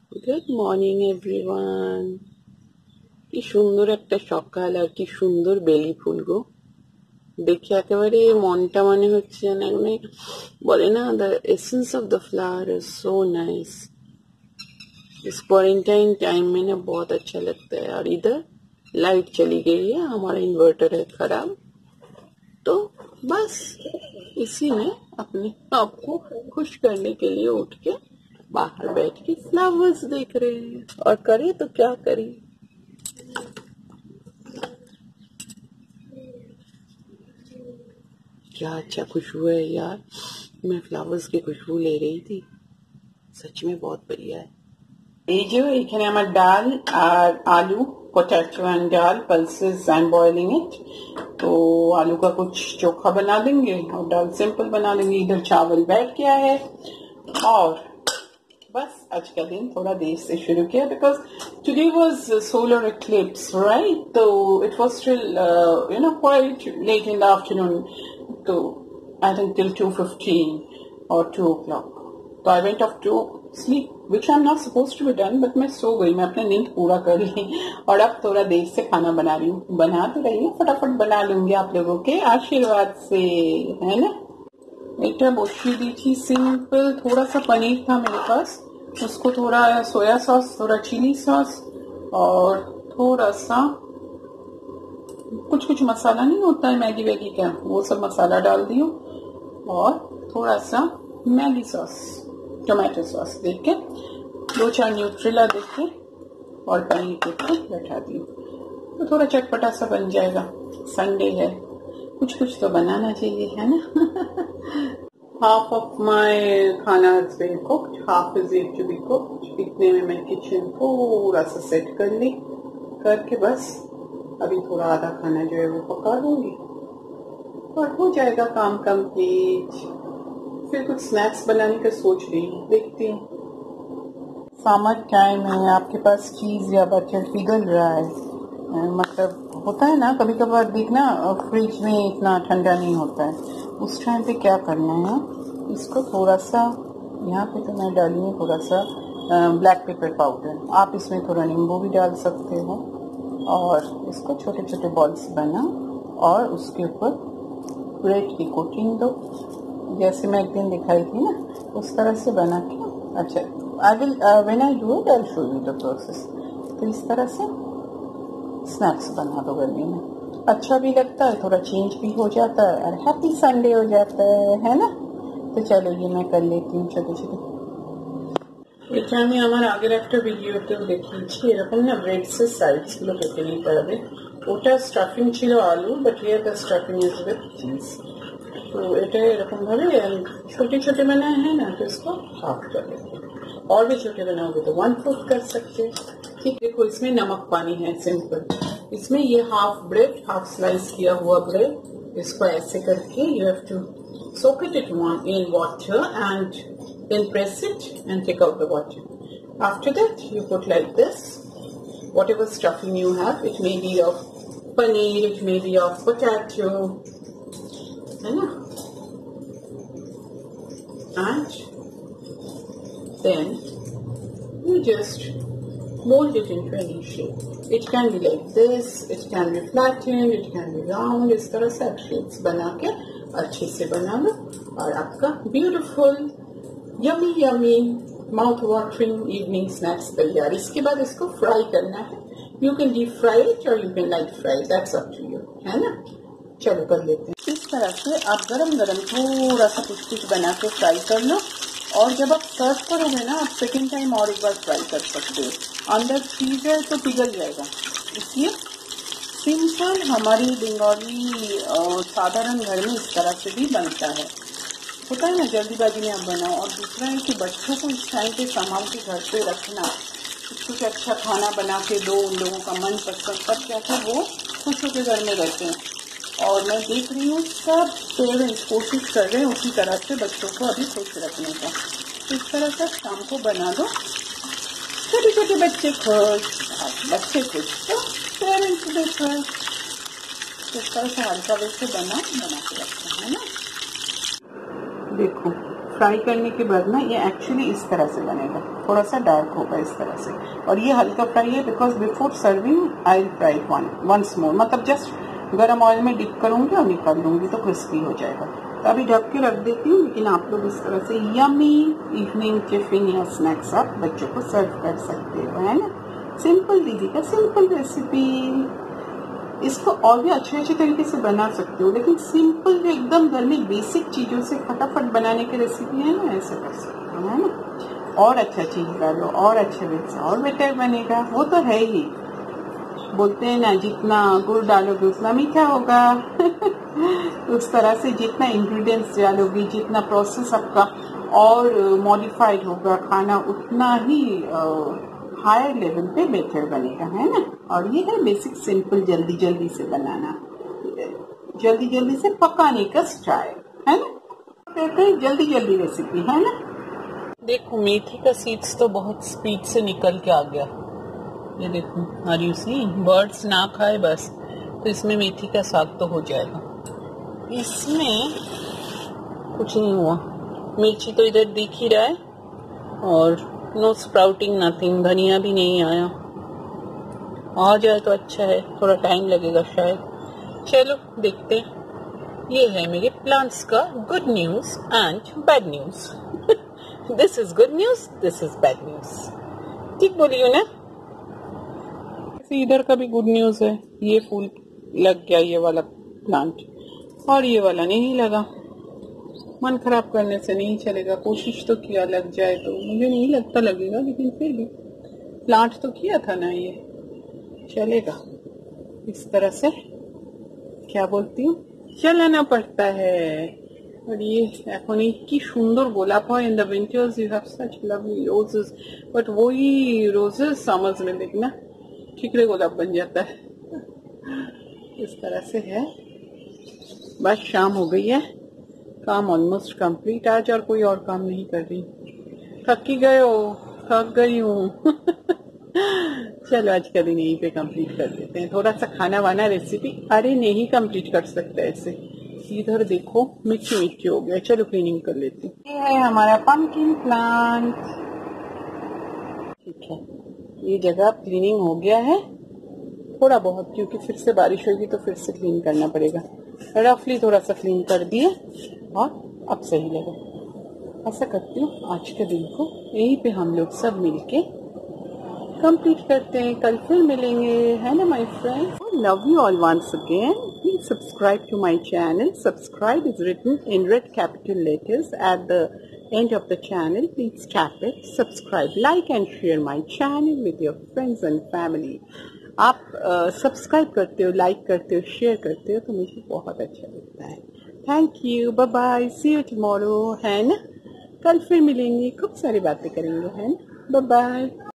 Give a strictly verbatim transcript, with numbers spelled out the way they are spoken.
Good morning everyone. কি সুন্দর একটা সকাল আর কি সুন্দর বেলি ফুল গো। দেখে একেবারে মনটা মনে হচ্ছে যেন মানে বলে না, the essence of the flower is so nice. इस क्वारंटाइन टाइम में ना बहुत अच्छा लगता है। और इधर लाइट चली गई है, हमारा इन्वर्टर है खराब, तो बस इसी में अपने आप को खुश करने के लिए उठ के बाहर बैठ के फ्लावर्स देख रहे हैं। और करे तो क्या करें। क्या अच्छा खुशबू है यार। मैं फ्लावर्स की खुशबू ले रही थी, सच में बहुत बढ़िया है। এই যে এখানে আমার ডাল আর आलू potato and dal pulses I am boiling it. तो आलू का कुछ चोखा बना देंगे और दाल सिंपल बना देंगे। इधर चावल बैठ गया है और बस आज का दिन थोड़ा देर से शुरू किया because today was solar eclipse right. तो it was still you know quite late in the afternoon, तो I think till two fifteen और टू ओ क्लॉक। तो I went off to sleep which I am not suppose to be done, but मैं सो गई, मैं अपना नींद पूरा कर ली और अब थोड़ा देर से खाना बना रही हूँ। बना तो रही हूँ, फटाफट बना लूंगी आप लोगों के आशीर्वाद से, है ना। এটা বসিয়ে দিয়েছি सिंपल। थोड़ा सा पनीर था मेरे पास, उसको थोड़ा सोया सॉस, थोड़ा चिली सॉस और थोड़ा सा कुछ कुछ मसाला नहीं होता है मैगी वैगी का, वो सब मसाला डाल दियो और थोड़ा सा मैगी सॉस, टोमेटो सॉस देख के, दो चार न्यूट्रेला देख के और पनीर के ऊपर बैठा दियो, तो थोड़ा चटपटा सा बन जाएगा। संडे है, कुछ कुछ तो बनाना चाहिए, है ना। Half of my khana has been cooked, half is yet to be cooked। इतने में मैं किचन पूरा सा सेट कर ली, करके बस अभी थोड़ा आधा खाना जो है वो पका लूंगी और हो जाएगा काम कंप्लीट। फिर कुछ स्नैक्स बनाने का सोच रही हूँ, देखती हूँ। समर टाइम है, आपके पास चीज या बटर पिघल रहा है, मतलब होता है ना कभी कभार देखना फ्रिज में इतना ठंडा नहीं होता है, उस टाइम पे क्या करना है, इसको थोड़ा सा यहाँ पे तो मैं डाली हूँ थोड़ा सा ब्लैक पेपर पाउडर, आप इसमें थोड़ा नींबू भी डाल सकते हो और इसको छोटे छोटे बॉल्स बना और उसके ऊपर ब्रेड की कोटिंग दो, जैसे मैं एक दिन दिखाई थी ना उस तरह से बना के। अच्छा, I will when I do it I will show you the process. तो इस तरह से स्नैक्स बना दो गर्मी में, अच्छा भी लगता है, थोड़ा चेंज भी हो जाता है और हैप्पी संडे हो जाता है, है ना। तो चलो ये मैं कर लेती हूँ छोटे छोटे। এটা আমি আমার আগের একটা ভিডিওতেও দেখিয়েছি, এরকম না ব্রেডসের সাইডসগুলো কেটে নিতে হবে। ওটা স্টাফিং ছিল আলু, but here the stuffing is with cheese. तो এটা এরকম ভাবে छोटे छोटे बनाए हैं ना, तो इसको हाफ कर लेंगे और भी छोटे बनाओगे तो वन फोर्थ कर सकते हैं। ठीक, देखो इसमें नमक पानी है सिंपल। इसमें ये हाफ ब्रेड, हाफ स्लाइस किया हुआ ब्रेड, इसको ऐसे करके you have to soak it in water and then press it and take out the water. After that you put like this, whatever stuffing you have, it may be of paneer, it may be of potato, and then you just mold it into any shape. It can be like this, it can be flattened, it can be round, इस तरह से आप shapes बना के अच्छे से बना लो और आपका beautiful yummy yummy mouth watering evening snacks तैयार। इसके बाद इसको फ्राई करना है, you can deep fry it और you can light fry, that's up to you, है ना। चलो कर लेते हैं। इस तरह से आप गरम गरम थोड़ा सा कुछ कुछ बना के फ्राई कर लो और जब आप सर्व करोगे ना आप सेकेंड टाइम और एक बार फ्राई कर सकते हो। अंदर चीज है तो पिघल जाएगा, इसलिए सिंपल हमारी बंगाली साधारण घर में इस तरह से भी बनता है। होता है ना जल्दीबाजी में आप बनाओ। और दूसरा है कि बच्चों को इस टाइम पे संभाल के घर पे रखना, कुछ अच्छा खाना बना के दो, उन लोगों का मन पसंद, तब जाके वो खुश होकर घर में रहते हैं। और मैं देख रही हूँ सब पेरेंट्स कोशिश कर रहे हैं उसी तरह से बच्चों को अभी खुश रखने का। इस तरह से शाम को बना दो, छोटे छोटे बच्चे खुश, बच्चे खुश तो पेरेंट्स भी खुश। इस तरह से हल्का वैसे बना बना के रखते हैं ना। देखो फ्राई करने के बाद ना ये एक्चुअली इस तरह से बनेगा, थोड़ा सा डार्क होगा इस तरह से। और ये हल्का फ्राई है because before serving I will fry one once more, मतलब जस्ट गरम ऑयल में डिप करूंगी और निकाल लूंगी तो क्रिस्पी हो जाएगा। तो अभी ढक के रख देती हूँ, लेकिन आप लोग इस तरह से यमी इवनिंग टिफिन या स्नैक्स आप बच्चों को सर्व कर सकते हो, है ना। सिंपल दीदी का सिंपल रेसिपी। इसको और भी अच्छे अच्छे तरीके से बना सकते हो, लेकिन सिंपल जो एकदम घर में बेसिक चीजों से फटाफट बनाने की रेसिपी है ना, ऐसे कर सकते हो, है ना। और अच्छा चीज डालो और अच्छे से और बेटर बनेगा, वो तो है ही। बोलते हैं ना, जितना गुड़ डालोगे उतना मीठा होगा। उस तरह से जितना इंग्रेडिएंट्स डालोगी, जितना प्रोसेस आपका और मॉडिफाइड होगा खाना, उतना ही हायर लेवल पे बेटर बनेगा, है ना। और ये है बेसिक सिंपल जल्दी जल्दी से बनाना, जल्दी जल्दी से पकाने का स्टाइल, है ना। कहते हैं जल्दी जल्दी रेसिपी, है ना। देखो मेथी का सीड्स तो बहुत स्पीड से निकल के आ गया। ये देखो, आर यू सी, बर्ड्स ना खाए बस, तो इसमें मेथी का साग तो हो जाएगा। इसमें कुछ नहीं हुआ, मिर्ची तो इधर दिख ही रहा है, और नो स्प्राउटिंग नथिंग, धनिया भी नहीं आया। आ जाए तो अच्छा है, थोड़ा टाइम लगेगा शायद। चलो देखते हैं। ये है मेरे प्लांट्स का good news and bad news. This is good news, this is bad news. ठीक बोली हो ना। इधर का भी गुड न्यूज है, ये फूल लग गया, ये वाला प्लांट, और ये वाला नहीं लगा। मन खराब करने से नहीं चलेगा, कोशिश तो किया लग जाए तो। मुझे नहीं लगता लगेगा, लेकिन फिर भी प्लांट तो किया था ना, ये चलेगा। इस तरह से क्या बोलती हूँ, चलाना पड़ता है। और ये এখন কি সুন্দর গোলাপ হয়, in the winters you have such lovely roses, but वही रोजेस समर्स में देखना ठीकरे गोलाप बन जाता है। इस तरह से है। बस शाम हो गई है, काम ऑलमोस्ट कंप्लीट आज, और कोई और काम नहीं कर रही। थकी गए हो, थक गई हूँ। चलो आज का दिन यहीं पे कंप्लीट कर देते हैं। थोड़ा सा खाना वाना रेसिपी, अरे नहीं कंप्लीट कर सकते ऐसे। इधर देखो मिट्टी मिट्टी हो गया, चलो क्लीनिंग कर लेती हूँ। ये है हमारा पंपकिन प्लांट, ठीक है। ये जगह क्लीनिंग हो गया है थोड़ा बहुत, क्योंकि फिर से बारिश होगी तो फिर से क्लीन करना पड़ेगा। रफली थोड़ा सा क्लीन कर दिए और अब सही लगा। ऐसा करती हूँ आज के दिन को यहीं पे हम लोग सब मिलके कंप्लीट करते हैं, कल फिर मिलेंगे, है ना my friends. Love you all once again. Please subscribe to my channel. Subscribe is written in red capital letters at the end of the channel. Please tap it, subscribe, like and share my channel with your friends and family. आप subscribe uh, करते हो, like करते हो, share करते हो तो मुझे बहुत अच्छा लगता है। Thank you, bye bye, see you tomorrow, है ना। कल फिर मिलेंगे, खूब सारी बातें करेंगे, है ना। Bye bye.